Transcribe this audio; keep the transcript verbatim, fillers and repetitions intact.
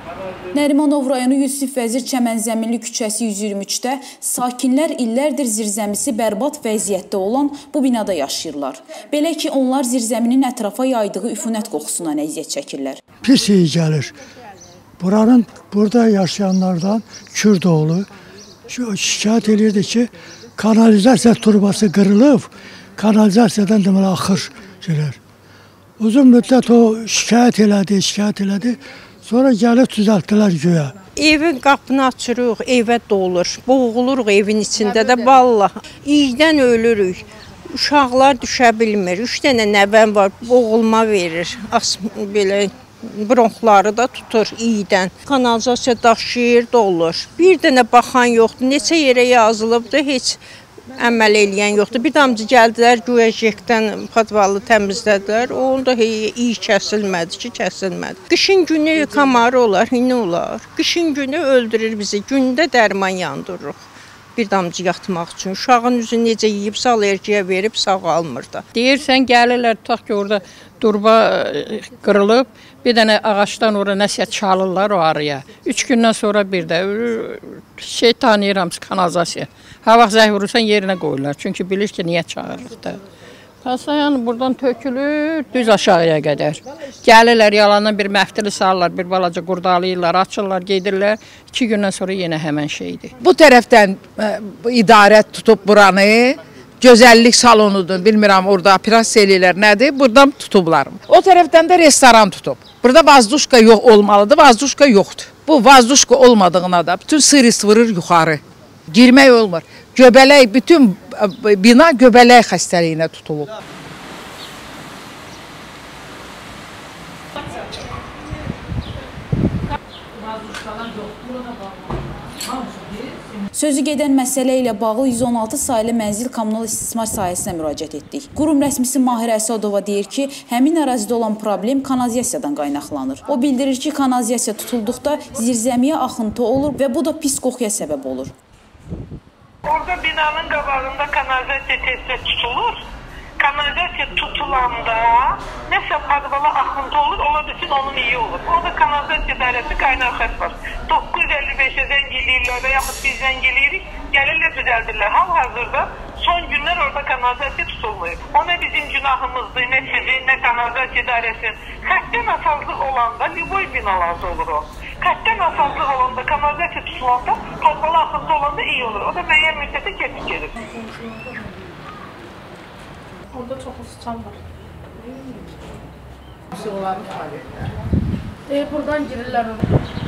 Nərimanov rayonu Yusif Vəzir Çəmənzəminli küçəsi yüz iyirmi üçdə sakinlər illərdir zirzəmisi bərbad vəziyyətdə olan bu binada yaşayırlar. Belə ki, onlar zirzəminin ətrafa yaydığı üfunət qoxusundan əziyyət çəkirlər. Pis iyi gəlir. Buranın, burada yaşayanlardan Kürdoğlu şikayət edirdi ki, kanalizasiya turbası qırılıb, kanalizasiyadan deməli axır şeylər. Uzun müddət o şikayət elədi, şikayət elədi. Sonra gəlib düzəltdilər göyə. Evin qapını açırıq, evə dolur. Boğuluruq evin içində də vallahi. İydən ölürük. Uşaqlar düşə bilmir. Üç dənə nəvəm var, boğulma verir. As belə bronxları da tutur iydən. Kanalizasiya daşıyır, dolur. Bir dənə baxan yoxdur. Neçə yerə yazılıbdır, heç əməl eləyən yoxdur. Bir damcı gəldilər, güya jekdən padvalı təmizlədilər. O da iyi kəsilmədi ki, kəsilmədi. Qışın günü kamarı olar, hini olar. Qışın günü öldürür bizi. Gündə dərman yandırırıq. Bir damcı yatmaq üçün. Uşağın üzü necə yiyib, alergiya verib sağalmır da. Deyirsən, gəlirlər, tutaq ki, orada durba qırılıb, bir dənə ağaçdan oraya nəsə çalırlar o araya. Üç gündən sonra bir də şey tanıyıram, kanalizasiya. Ha vaxt zəh vurursan yerinə qoyurlar. Çünki bilir ki, niyə çağırırıq da. Pasayan buradan tökülür, düz aşağıya qədər. Gəlirlər, yalandan bir məftili salırlar, bir balaca qurdalayırlar, açırlar, gedirlər. İki gündən sonra yenə həmən şeydir. Bu tərəfdən idarət tutub buranı, gözəllik salonudur, bilmirəm orada operasiya eləyirlər nədir, buradan tutublar. O tərəfdən də restoran tutub. Burada vazduşka yox olmalıdır, vazduşka yoxdur. Bu vazduşka olmadığına da bütün sırıs vurur yuxarı. Girmək olmur. Göbələk, bütün bina göbələk xəstəliyinə tutulub. Sözü gedən məsələ ilə bağlı yüz on altı sayılı mənzil kommunal istismar sahəsinə müraciət etdik. Qurum rəsmisi Mahir Əsədova deyir ki, həmin ərazidə olan problem kanalizasiyadan qaynaqlanır. O bildirir ki, kanalizasiya tutulduqda zirzəmiyə axıntı olur və bu da pis qoxuya səbəb olur. Orada binanın qabağında kanalizasiya tezdə tutulur. Kanalizasiya tutulanda nəsə padvala axıntı olur, ola bilsin onun iyi olur. Orada kanalizasiya dairəsi qaynar xətt var. doqquz yüz əlli beşə zəng eləyirlər və yaxud biz zəng eləyirik, gəlirlər düzəldirlər. Hal-hazırda son günlər orada kanalizasiya tutulmayıb. O nə bizim günahımızdır, nə sizin, nə kanalizasiya dairəsinin. Xəttdən asazlıq olanda liboy binalarda olur o. Xəttdən asazlıq olanda, kanalizasiya tutulanda, padvala axıntı olanda iyi olur. O da müəyyən müddətə keçib gelir. Orada çoxlu sıçan var. E, buradan girirlər ona.